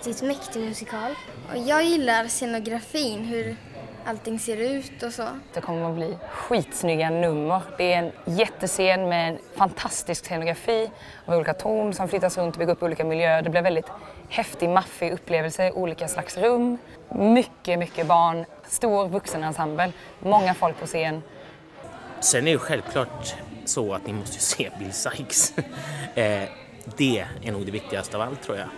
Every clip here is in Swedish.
riktigt mäktig musikal. Och jag gillar scenografin, hur allting ser ut och så. Det kommer att bli skitsnygga nummer. Det är en jättescen med en fantastisk scenografi och olika torn som flyttas runt och bygger upp olika miljöer. Det blir väldigt häftig, maffig upplevelse, olika slags rum. Mycket barn, stor vuxenensemble, många folk på scen. Sen är det självklart så att ni måste se Bill Sikes. Det är nog det viktigaste av allt, tror jag.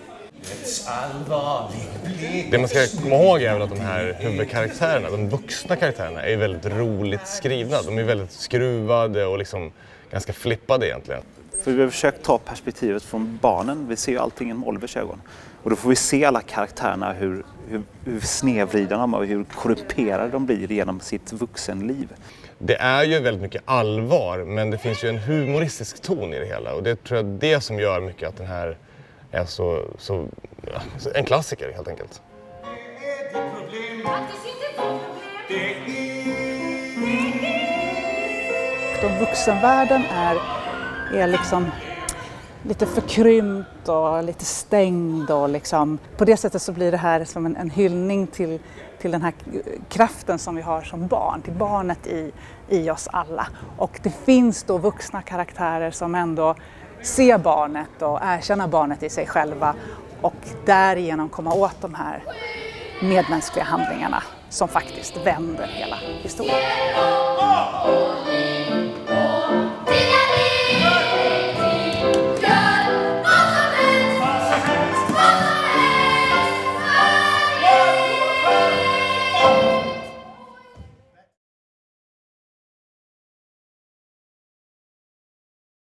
Det man ska komma ihåg är väl att de här huvudkaraktärerna, de vuxna karaktärerna, är väldigt roligt skrivna. De är väldigt skruvade och liksom ganska flippade egentligen. För vi har försökt ta perspektivet från barnen. Vi ser ju allting genom Olivers ögon. Och då får vi se alla karaktärerna, hur snedvridna de är och hur korrumperade de blir genom sitt vuxenliv. Det är ju väldigt mycket allvar, men det finns ju en humoristisk ton i det hela. Och det tror jag är det som gör mycket att den här är så en klassiker helt enkelt. Vuxenvärlden är liksom lite förkrympt och lite stängd och liksom, på det sättet så blir det här som en hyllning till den här kraften som vi har som barn, till barnet i oss alla. Och det finns då vuxna karaktärer som ändå ser barnet och erkänner barnet i sig själva och därigenom komma åt de här medmänskliga handlingarna som faktiskt vänder hela historien.